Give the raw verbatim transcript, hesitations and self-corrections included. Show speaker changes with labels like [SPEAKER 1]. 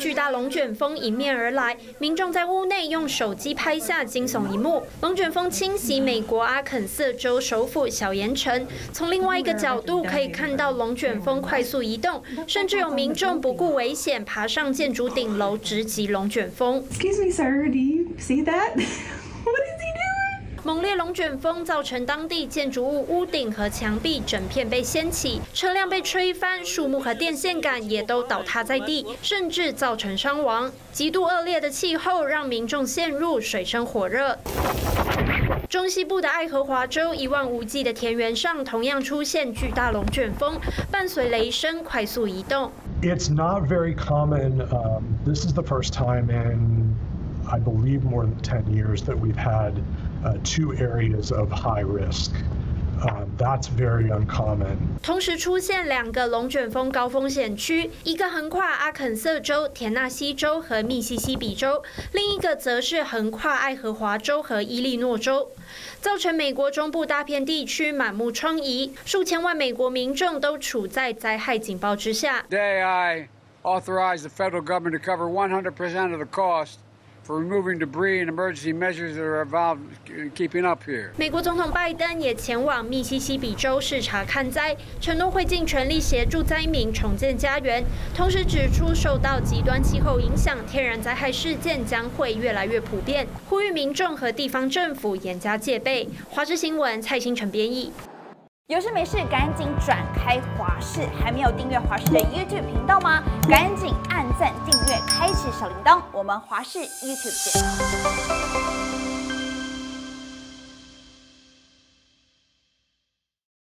[SPEAKER 1] 巨大龙卷风迎面而来，民众在屋内用手机拍下惊悚一幕。龙卷风侵袭美国阿肯色州首府小盐城，从另外一个角度可以看到龙卷风快速移动，甚至有民众不顾危险爬上建筑顶楼直击龙卷风。
[SPEAKER 2] Excuse me, sir. Do you see that? What is he doing?
[SPEAKER 1] 猛烈龙卷风造成当地建筑物屋顶和墙壁整片被掀起，车辆被吹翻，树木和电线杆也都倒塌在地，甚至造成伤亡。极度恶劣的气候让民众陷入水深火热。中西部的爱荷华州一望无际的田园上，同样出现巨大龙卷风，伴随雷声快速移动。
[SPEAKER 3] It's not very common. Um, this is the first time in, I believe, more than ten years that we've had uh, two areas of high risk. Um, that's very uncommon.
[SPEAKER 1] 同时出现两个龙卷风高风险区，一个横跨阿肯色州、田纳西州和密西西比州，另一个则是横跨爱荷华州和伊利诺州，造成美国中部大片地区满目疮痍，数千万美国民众都处在灾害警报之下。
[SPEAKER 4] Today I authorize the federal government to cover one hundred percent of the cost for removing debris and emergency measures that are involved keeping up here.
[SPEAKER 1] 美国总统拜登也前往密西西比州视察看灾，承诺会尽全力协助灾民重建家园，同时指出受到极端气候影响，天然灾害事件将会越来越普遍，呼吁民众和地方政府严加戒备。华视新闻蔡新成编译。
[SPEAKER 5] 有事没事赶紧转开华视，还没有订阅华视的 YouTube 频道吗？赶紧按赞、订阅、开启小铃铛，我们华视 YouTube 见。